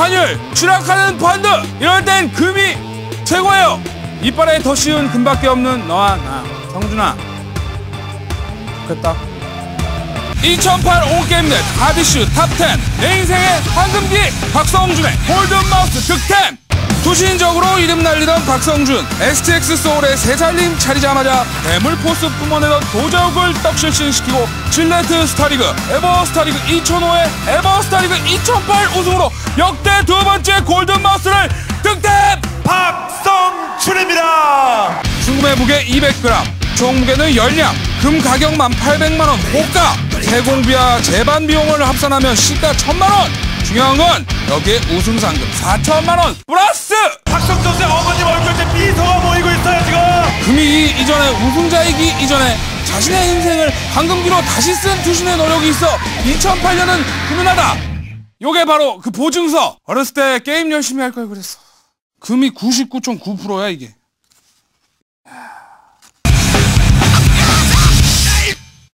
환율, 추락하는 펀드, 이럴 땐 금이 최고예요. 이빨에 더 씌운 금밖에 없는 너와 나. 성준아, 좋겠다. 2008 온게임넷 하디슈 탑10 내 인생의 황금기 박성준의 골든마우스 득템. 투신적으로 이름 날리던 박성준, STX 소울의 새 살림 차리자마자 대물 포스 뿜어내던 도저욱을 떡실신시키고 질레트 스타리그, 에버 스타리그 2005의 에버 스타리그 2008 우승으로 역대 두 번째 골든마우스를 득템! 박성준입니다. 중금의 무게 200g, 총 무게는 10량, 금 가격만 800만원 호가, 제공비와 재반 비용을 합산하면 시가 1000만원. 중요한 건 여기에 우승 상금 4천만원 플러스! 박성준 선수의 어머님 얼굴에 미소가 보이고 있어요 지금. 금이 이전에 우승자이기 이전에 자신의 인생을 황금기로 다시 쓴 투신의 노력이 있어 2008년은 훈훈하다. 요게 바로 그 보증서. 어렸을 때 게임 열심히 할 걸 그랬어. 금이 99.9%야 이게.